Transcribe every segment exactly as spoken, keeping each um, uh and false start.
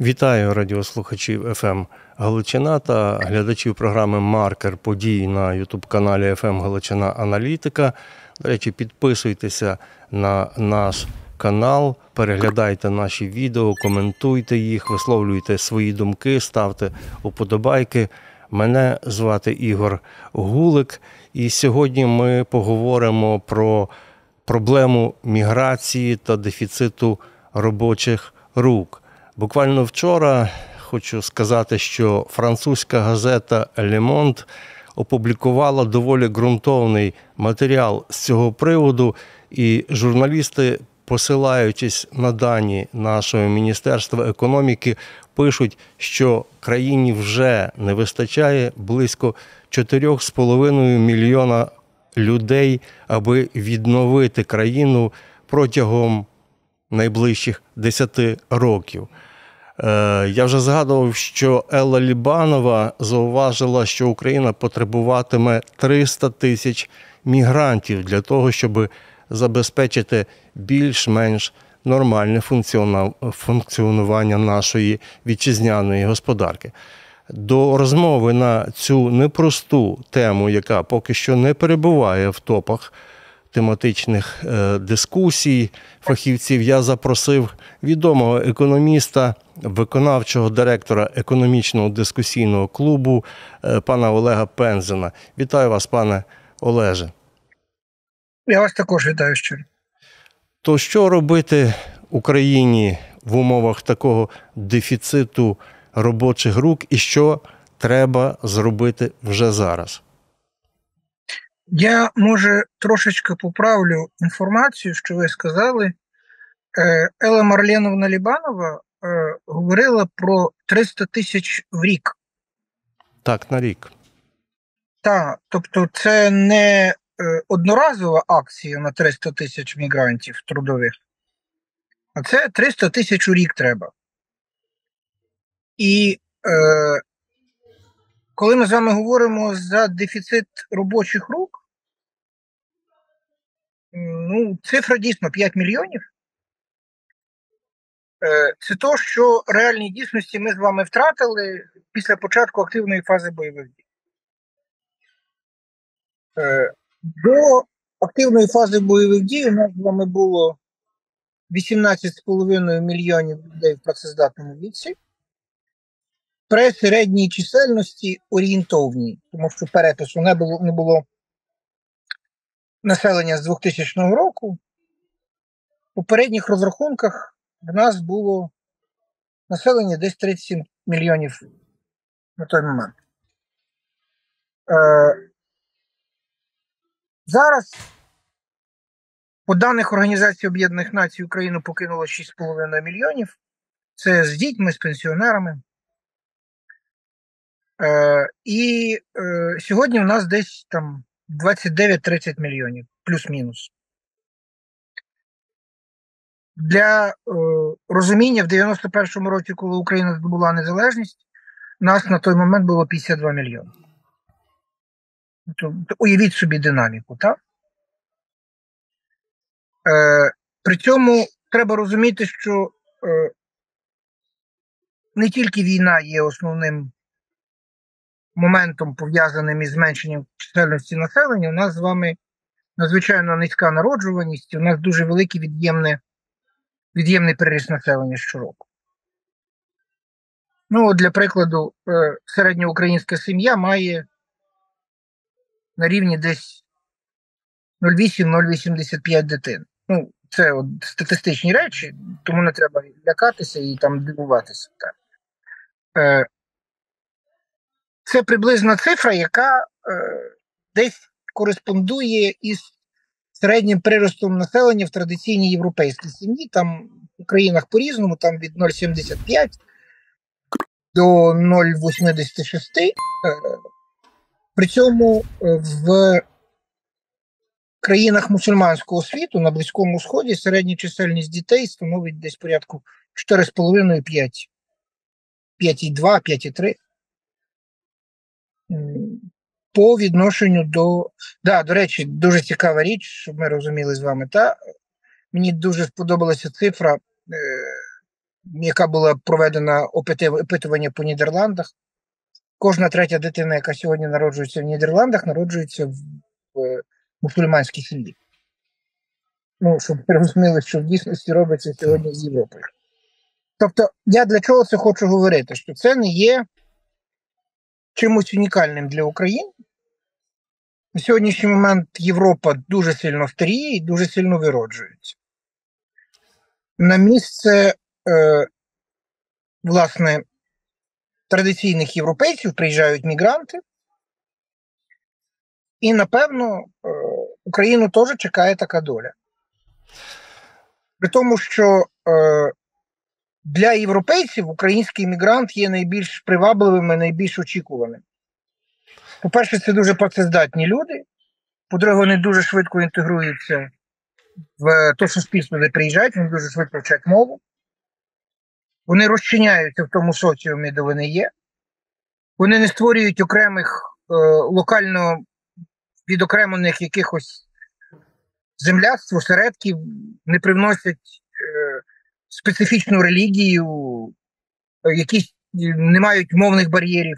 Вітаю радіослухачів еф ем Галичина та глядачів програми «Маркер подій» на ютуб-каналі еф ем Галичина Аналітика. До речі, підписуйтеся на наш канал, переглядайте наші відео, коментуйте їх, висловлюйте свої думки, ставте уподобайки. Мене звати Ігор Гулик, і сьогодні ми поговоримо про проблему міграції та дефіциту робочих рук. Буквально вчора хочу сказати, що французька газета «Le Monde» опублікувала доволі ґрунтовний матеріал з цього приводу, і журналісти, посилаючись на дані нашого Міністерства економіки, пишуть, що країні вже не вистачає близько чотири з половиною мільйона людей, аби відновити країну протягом найближчих десяти років. Я вже згадував, що Елла Лібанова зауважила, що Україна потребуватиме триста тисяч мігрантів для того, щоб забезпечити більш-менш нормальне функціонування нашої вітчизняної господарки. До розмови на цю непросту тему, яка поки що не перебуває в топах тематичних дискусій фахівців, я запросив відомого економіста, виконавчого директора економічного дискусійного клубу пана Олега Пензена. Вітаю вас, пане Олеже. Я вас також вітаю щиро. То що робити Україні в умовах такого дефіциту робочих рук і що треба зробити вже зараз? Я, може, трошечки поправлю інформацію, що ви сказали. Елла Марленовна Лібанова е, говорила про триста тисяч в рік. Так, на рік. Так, тобто це не е, одноразова акція на триста тисяч мігрантів трудових, а це триста тисяч у рік треба. І е, коли ми з вами говоримо за дефіцит робочих рук, ну, цифра дійсно п'ять мільйонів. Це то, що в реальній дійсності ми з вами втратили після початку активної фази бойових дій. До активної фази бойових дій у нас з вами було вісімнадцять з половиною мільйонів людей в працездатному віці. При середній чисельності орієнтовній, тому що перепису не було, не було населення з двохтисячного року. У попередніх розрахунках в нас було населення десь тридцять сім мільйонів на той момент. Е, зараз, по даних Організації Об'єднаних Націй, Україну покинуло шість з половиною мільйонів. Це з дітьми, з пенсіонерами. Е, і е, сьогодні у нас десь там двадцять дев'ять - тридцять мільйонів, плюс-мінус. Для е, розуміння, в дев'яносто першому році, коли Україна здобула незалежність, нас на той момент було п'ятдесят два мільйони. Тобто, уявіть собі динаміку, так? Е, при цьому треба розуміти, що е, не тільки війна є основним моментом, пов'язаним із зменшенням чисельності населення. У нас з вами надзвичайно низька народжуваність, у нас дуже великий від'ємне від'ємний приріст населення щороку. Ну, для прикладу, середньоукраїнська сім'я має на рівні десь нуль цілих вісім - нуль цілих вісімдесят п'ять дитин. Ну, це от статистичні речі, тому не треба лякатися і там дивуватися. Так. Це приблизна цифра, яка десь кореспондує із середнім приростом населення в традиційній європейській сім'ї. Там в країнах по-різному, там від нуль цілих сімдесят п'ять до нуль цілих вісімдесят шість. При цьому в країнах мусульманського світу на Близькому Сході середня чисельність дітей становить десь порядку чотири з половиною - п'ять. п'ять цілих два - п'ять цілих три. По відношенню до... Да, до речі, дуже цікава річ, щоб ми розуміли з вами. Та? Мені дуже сподобалася цифра. яка була проведена опитування по Нідерландах. Кожна третя дитина, яка сьогодні народжується в Нідерландах, народжується в, в мусульманській сім'ї. Ну, щоб ви розуміли, що в дійсності робиться сьогодні з Європою. Тобто, я для чого це хочу говорити? Що це не є чимось унікальним для України. На сьогоднішній момент Європа дуже сильно старіє і дуже сильно вироджується. На місце, е, власне, традиційних європейців приїжджають мігранти. І, напевно, е, Україну теж чекає така доля. При тому, що е, для європейців український мігрант є найбільш привабливим і найбільш очікуваним. По-перше, це дуже працездатні люди. По-друге, вони дуже швидко інтегруються в те суспільство, де приїжджають, вони дуже швидко вчать мову. Вони розчиняються в тому соціумі, де вони є. Вони не створюють окремих, е, локально відокремлених якихось земляцтв, осередків, не привносять е, специфічну релігію, е, якісь не мають мовних бар'єрів.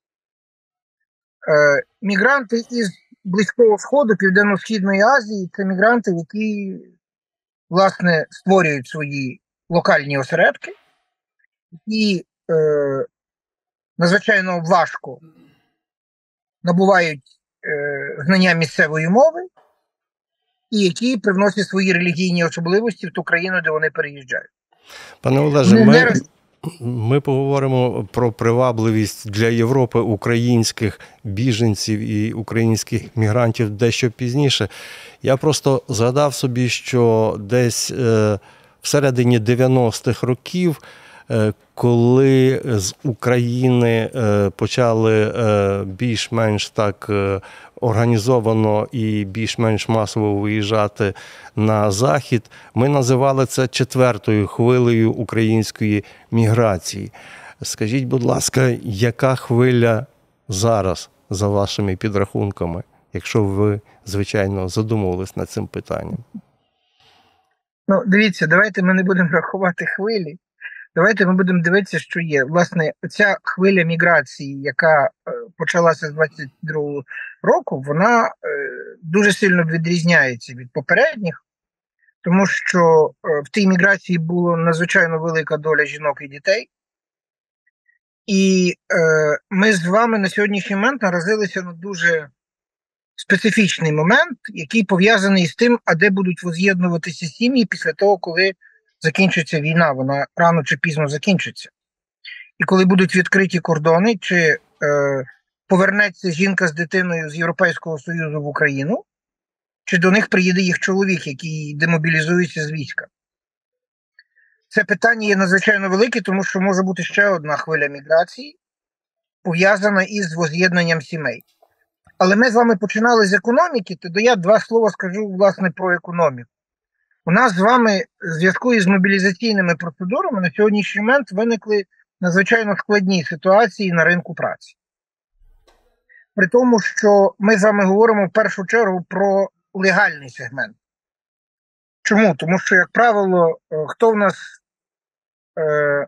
Е, мігранти із Близького Сходу, Південно-Східної Азії – це мігранти, які, власне, створюють свої локальні осередки і е, надзвичайно важко набувають е, знання місцевої мови і які привносять свої релігійні особливості в ту країну, де вони переїжджають. Пане Олеже, ми... не... Ми поговоримо про привабливість для Європи українських біженців і українських мігрантів дещо пізніше. Я просто згадав собі, що десь всередині дев'яностих років, коли з України почали більш-менш так організовано і більш-менш масово виїжджати на Захід, ми називали це четвертою хвилею української міграції. Скажіть, будь ласка, яка хвиля зараз за вашими підрахунками, якщо ви, звичайно, задумувались над цим питанням? Ну, дивіться, давайте ми не будемо рахувати хвилі. Давайте ми будемо дивитися, що є. Власне, ця хвиля міграції, яка е, почалася з двадцять другого року, вона е, дуже сильно відрізняється від попередніх, тому що е, в тій міграції була надзвичайно велика доля жінок і дітей. І е, ми з вами на сьогоднішній момент наразилися на дуже специфічний момент, який пов'язаний з тим, а де будуть воз'єднуватися сім'ї після того, коли закінчиться війна, вона рано чи пізно закінчиться. І коли будуть відкриті кордони, чи е, повернеться жінка з дитиною з Європейського Союзу в Україну, чи до них приїде їх чоловік, який демобілізується з війська. Це питання є надзвичайно велике, тому що може бути ще одна хвиля міграції, пов'язана із воз'єднанням сімей. Але ми з вами починали з економіки, то я два слова скажу, власне, про економіку. У нас з вами в зв'язку із мобілізаційними процедурами на сьогоднішній момент виникли надзвичайно складні ситуації на ринку праці. При тому, що ми з вами говоримо в першу чергу про легальний сегмент. Чому? Тому що, як правило, хто в нас е,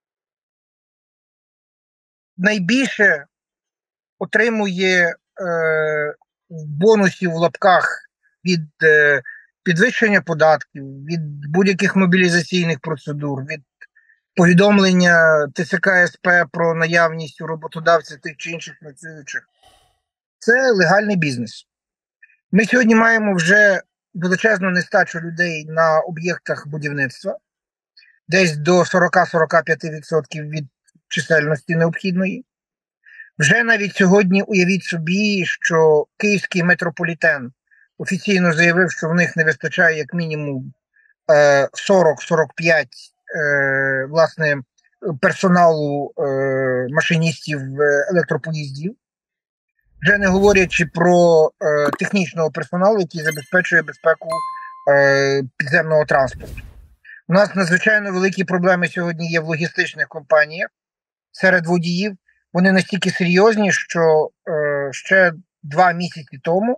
найбільше отримує е, бонусів в лапках від е, підвищення податків, від будь-яких мобілізаційних процедур, від повідомлення Т С К С П про наявність у роботодавця тих чи інших працюючих. Це легальний бізнес. Ми сьогодні маємо вже величезну нестачу людей на об'єктах будівництва, десь до сорок-сорок п'ять відсотків від чисельності необхідної. Вже навіть сьогодні уявіть собі, що київський метрополітен офіційно заявив, що в них не вистачає як мінімум сорок-сорок п'ять власне, персоналу машиністів електропоїздів, вже не говорячи про технічного персоналу, який забезпечує безпеку підземного транспорту. У нас надзвичайно великі проблеми сьогодні є в логістичних компаніях серед водіїв. Вони настільки серйозні, що е, ще два місяці тому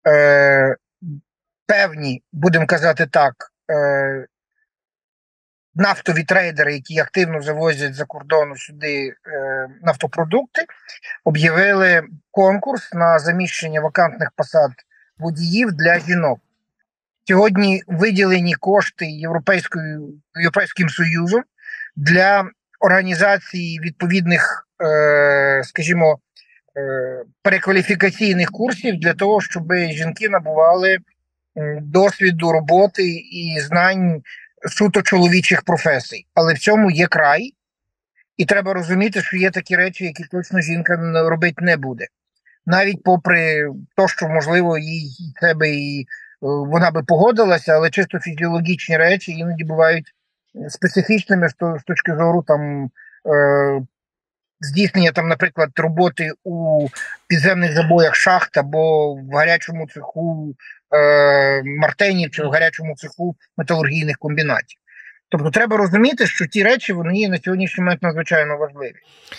е, певні, будемо казати так, е, нафтові трейдери, які активно завозять за кордону сюди е, нафтопродукти, об'явили конкурс на заміщення вакантних посад водіїв для жінок. Сьогодні виділені кошти Європейською, Європейським Союзом для організації відповідних, е, скажімо, е, перекваліфікаційних курсів для того, щоб жінки набували досвіду роботи і знань суто чоловічих професій. Але в цьому є край, і треба розуміти, що є такі речі, які точно жінка робити не буде. Навіть попри те, що, можливо, їй себе і вона би погодилася, але чисто фізіологічні речі іноді бувають специфічними з точки зору там е, здійснення, там, наприклад, роботи у підземних забоях шахт або в гарячому цеху е, мартенів чи в гарячому цеху металургійних комбінатів. Тобто треба розуміти, що ті речі, вони є на сьогоднішній момент надзвичайно важливі.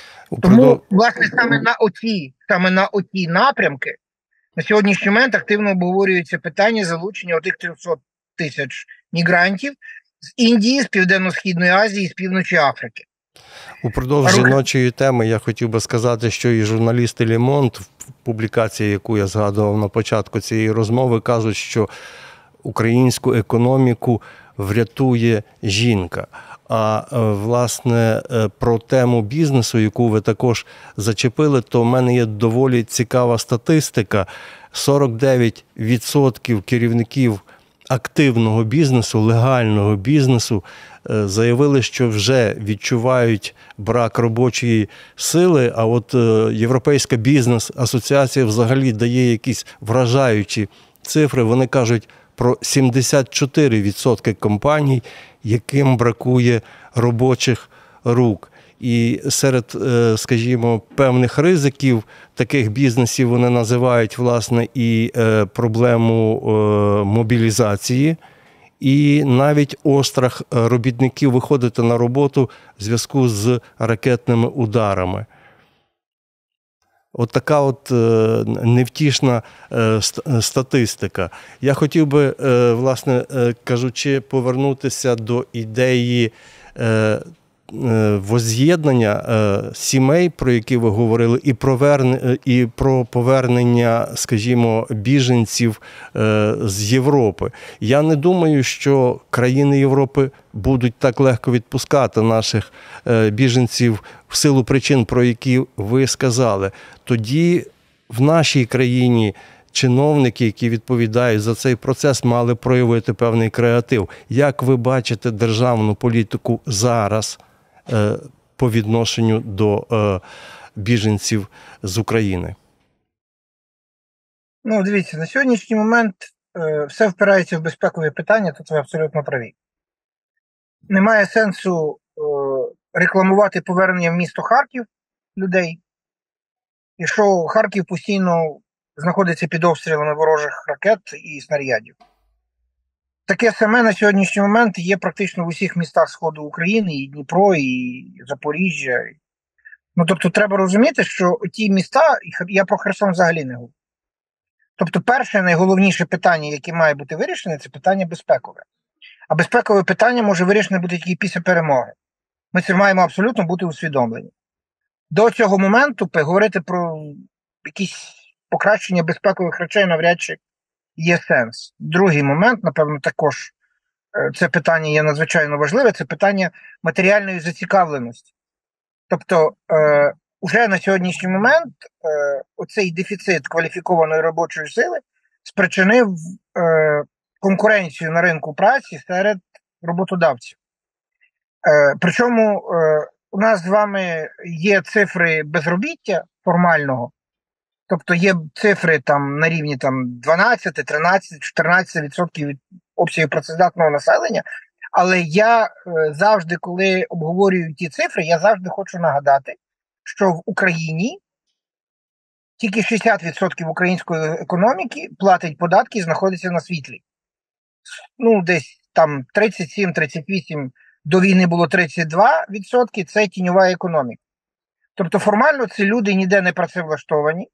Тому, власне, саме на оці, саме на оці напрямки на сьогоднішній момент активно обговорюється питання залучення отих трьохсот тисяч мігрантів з Індії, з Південно-Східної Азії, з Півночі Африки. Упродовж жіночої теми я хотів би сказати, що і журналісти Le Monde, в публікації, яку я згадував на початку цієї розмови, кажуть, що українську економіку врятує жінка. А, власне, про тему бізнесу, яку ви також зачепили, то в мене є доволі цікава статистика. сорок дев'ять відсотків керівників активного бізнесу, легального бізнесу заявили, що вже відчувають брак робочої сили, а от Європейська бізнес-асоціація взагалі дає якісь вражаючі цифри. Вони кажуть про сімдесят чотири відсотки компаній, яким бракує робочих рук. І серед, скажімо, певних ризиків таких бізнесів вони називають, власне, і проблему мобілізації, і навіть острах робітників виходити на роботу в зв'язку з ракетними ударами. От така от невтішна статистика. Я хотів би, власне кажучи, повернутися до ідеї возз'єднання сімей, про які ви говорили, і про, верне, і про повернення, скажімо, біженців з Європи. Я не думаю, що країни Європи будуть так легко відпускати наших біженців в силу причин, про які ви сказали. Тоді в нашій країні чиновники, які відповідають за цей процес, мали проявити певний креатив. Як ви бачите державну політику зараз по відношенню до біженців з України? Ну, дивіться, на сьогоднішній момент все впирається в безпекові питання, тут ви абсолютно праві. Немає сенсу рекламувати повернення в місто Харків людей, якщо Харків постійно знаходиться під обстрілами ворожих ракет і снарядів. Таке саме на сьогоднішній момент є практично в усіх містах Сходу України, і Дніпро, і Запоріжжя. Ну, тобто, треба розуміти, що ті міста, я про Херсон взагалі не говорю. Тобто, перше, найголовніше питання, яке має бути вирішене, це питання безпекове. А безпекове питання може вирішене бути тільки після перемоги. Ми це маємо абсолютно бути усвідомлені. До цього моменту говорити про якісь покращення безпекових речей навряд чи є сенс. Другий момент, напевно, також це питання є надзвичайно важливе, це питання матеріальної зацікавленості. Тобто, е, уже на сьогоднішній момент е, оцей дефіцит кваліфікованої робочої сили спричинив е, конкуренцію на ринку праці серед роботодавців. Е, причому е, у нас з вами є цифри безробіття формального, тобто є цифри там на рівні там дванадцять, тринадцять, чотирнадцять відсотків від обсягів працездатного населення, але я е, завжди, коли обговорюю ті цифри, я завжди хочу нагадати, що в Україні тільки шістдесят відсотків української економіки платить податки і знаходиться на світлі. Ну, десь там тридцять сім тридцять вісім, до війни було тридцять два відсотки, це тіньова економіка. Тобто формально це люди ніде не працевлаштовані,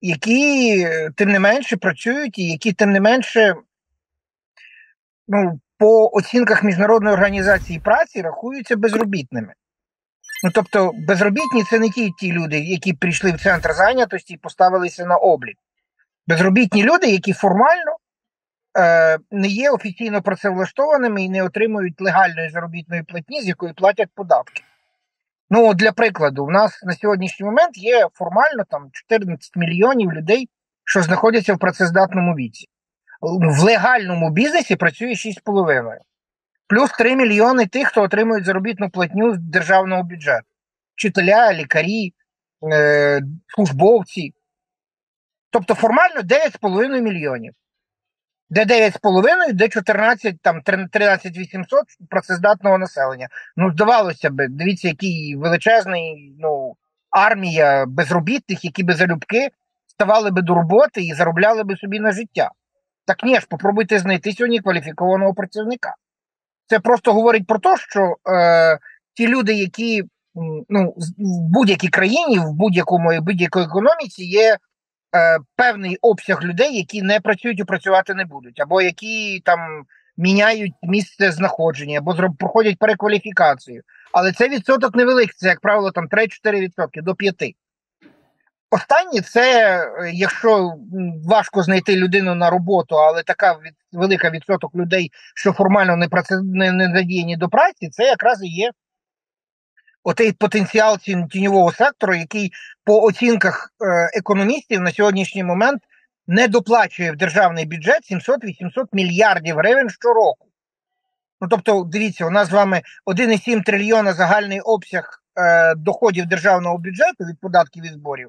які тим не менше працюють і які тим не менше, ну, по оцінках Міжнародної організації праці рахуються безробітними. Ну, тобто, безробітні – це не ті, ті люди, які прийшли в центр зайнятості і поставилися на облік. Безробітні люди, які формально е, не є офіційно працевлаштованими і не отримують легальної заробітної платні, з якої платять податки. Ну, для прикладу, у нас на сьогоднішній момент є формально там чотирнадцять мільйонів людей, що знаходяться в працездатному віці. В легальному бізнесі працює шість з половиною. Плюс три мільйони тих, хто отримують заробітну платню з державного бюджету. Вчителя, лікарі, е, службовці. Тобто формально дев'ять з половиною мільйонів. Де дев'ять з половиною, де чотирнадцять, там тринадцять вісімсот працездатного населення. Ну, здавалося б, дивіться, який величезний, ну, армія безробітних, які би залюбки ставали би до роботи і заробляли би собі на життя. Так ні ж, попробуйте знайти сьогодні кваліфікованого працівника. Це просто говорить про те, що е, ті люди, які ну, в будь-якій країні, в будь-якому будь-якій економіці є е, певний обсяг людей, які не працюють і працювати не будуть, або які там міняють місце знаходження, або зроб, проходять перекваліфікацію. Але це відсоток невеликий, це, як правило, там три-чотири відсотки до п'яти. Останнє – це, якщо важко знайти людину на роботу, але така від, велика відсоток людей, що формально не, праці, не, не задіяні до праці, це якраз і є отей потенціал тіньового сектору, який по оцінках е, економістів на сьогоднішній момент не доплачує в державний бюджет сімсот-вісімсот мільярдів гривень щороку. Ну, тобто, дивіться, у нас з вами один цілих сім трильйона загальний обсяг е, доходів державного бюджету від податків і зборів.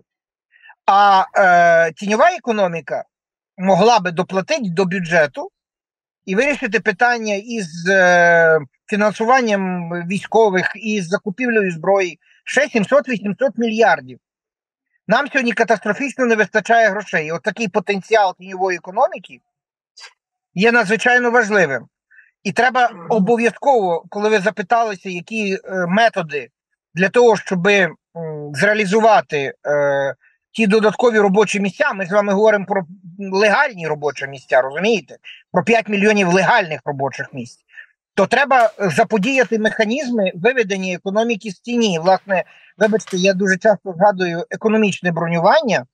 А е, тіньова економіка могла би доплатити до бюджету і вирішити питання із е, фінансуванням військових, із закупівлею зброї ще сімсот-вісімсот мільярдів. Нам сьогодні катастрофічно не вистачає грошей. І от такий потенціал тіньової економіки є надзвичайно важливим. І треба обов'язково, коли ви запиталися, які е, методи для того, щоб е, зреалізувати е, ті додаткові робочі місця, ми з вами говоримо про легальні робочі місця, розумієте? Про п'ять мільйонів легальних робочих місць. То треба заподіяти механізми виведення економіки з тіні. Власне, вибачте, я дуже часто згадую економічне бронювання,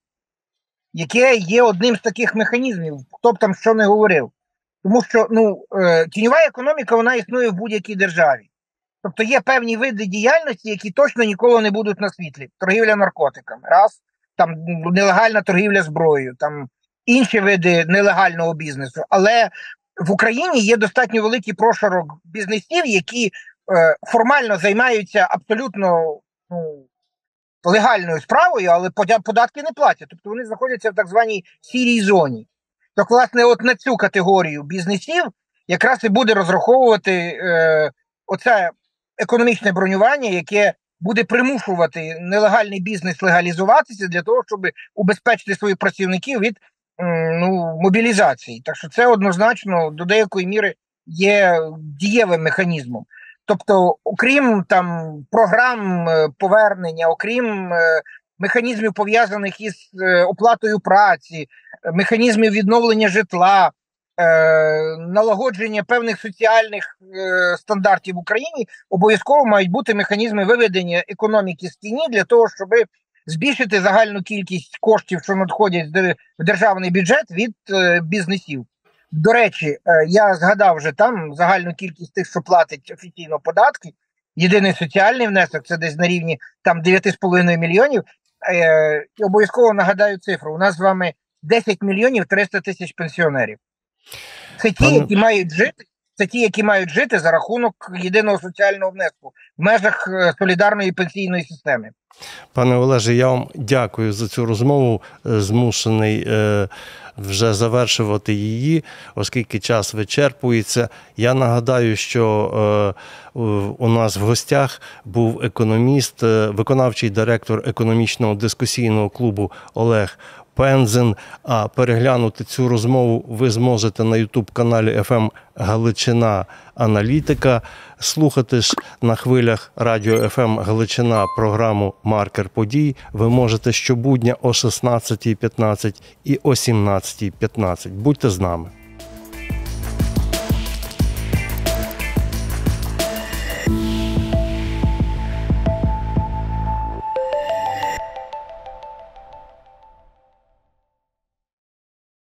яке є одним з таких механізмів, хто б там що не говорив. Тому що ну, тіньова економіка, вона існує в будь-якій державі. Тобто є певні види діяльності, які точно ніколи не будуть на світлі. Торгівля наркотиками, раз, там нелегальна торгівля зброєю, там інші види нелегального бізнесу. Але в Україні є достатньо великий прошарок бізнесів, які е, формально займаються абсолютно ну, легальною справою, але податки не платять. Тобто вони знаходяться в так званій сірій зоні. Так, власне, от на цю категорію бізнесів якраз і буде розраховувати е, оце економічне бронювання, яке буде примушувати нелегальний бізнес легалізуватися для того, щоб убезпечити своїх працівників від ну, мобілізації. Так що це однозначно до деякої міри є дієвим механізмом. Тобто, окрім там програм повернення, окрім механізмів, пов'язаних із оплатою праці, механізмів відновлення житла, налагодження певних соціальних стандартів в Україні, обов'язково мають бути механізми виведення економіки з тіні для того, щоб збільшити загальну кількість коштів, що надходять в державний бюджет від бізнесів. До речі, я згадав вже там загальну кількість тих, що платять офіційно податки. Єдиний соціальний внесок – це десь на рівні там дев'ять з половиною мільйонів. І обов'язково нагадаю цифру. У нас з вами десять мільйонів триста тисяч пенсіонерів. Це ті, які мають жити, це ті, які мають жити за рахунок єдиного соціального внеску в межах солідарної пенсійної системи. Пане Олеже, я вам дякую за цю розмову. Змушений е, вже завершувати її, оскільки час вичерпується. Я нагадаю, що е, у нас в гостях був економіст, е, виконавчий директор економічного дискусійного клубу Олег Пензен. А переглянути цю розмову ви зможете на ютуб-каналі еф ем Галичина Аналітика, слухати ж на хвилях радіо еф ем Галичина програму «Маркер подій» ви можете щобудня о шістнадцятій п'ятнадцять і о сімнадцятій п'ятнадцять. Будьте з нами.